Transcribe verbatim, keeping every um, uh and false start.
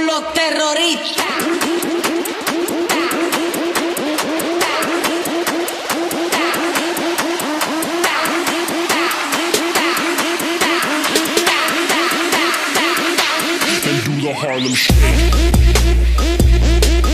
con los terroristas. And do the Harlem Shake.